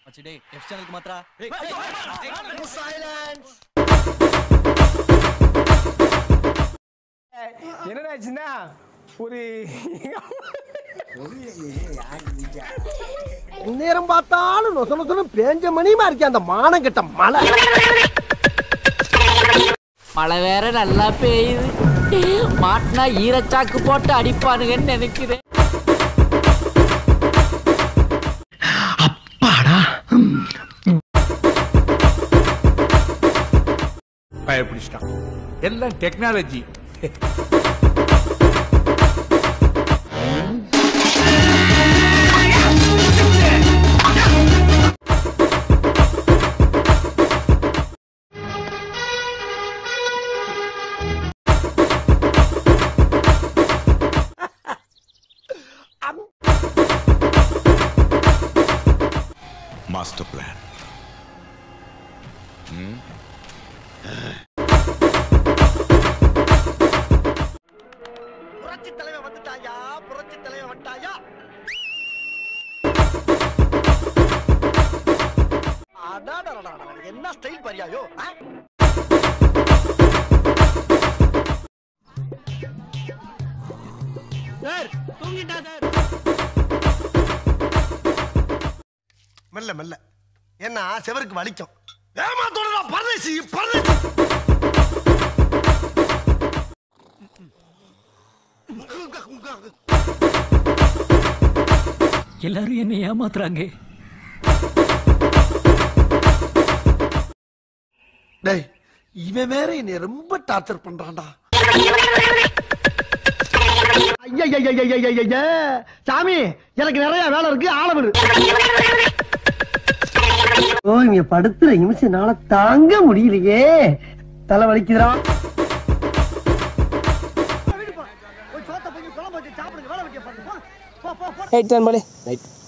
மச்சி டேய் எஃப் சேனலுக்கு மாத்ரா. சைலன்ஸ். என்னடா ஆச்சுன்னா ஒரு நேரம் பார்த்தாலும் நொச நொசன பேஞ்ச மணிமா இருக்கே அந்த மானம் கெட்ட மழை. மழை வேற நல்லா பெய்யுது. மாட்டினா ஈரச்சாக்கு போட்டு அடிப்பானுங்கன்னு நினைக்கிறேன். அப்பாடா பயப்பிடிச்சிட்டான். எல்லாம் டெக்னாலஜி. Master plan. புரட்சி தலைவன் வந்துட்டாயா, புரட்சி தலைவன் வந்துட்டாயா. அடாடா என்ன ஸ்டைல் பாரியாயோ. சார் தூங்கிட்டா சார். மெல்ல மெல்ல என்ன செவருக்கு வலிக்கும். ஏமாத்தோட பரதேசி பரதேசி. எல்லாரும் என்ன ஏமாத்துறாங்க. டேய் இவன் வேற என்னை ரொம்ப டார்ச்சர் பண்றான்டா. ஐயா சாமி எனக்கு நிறைய வேலை இருக்கு, ஆள விடு. ஓ இங்க படுத்துற நிமிஷம்னால தாங்க முடியலையே, தலை வலிக்குதுடா. ரைட் டர்ன் போலே ரைட்.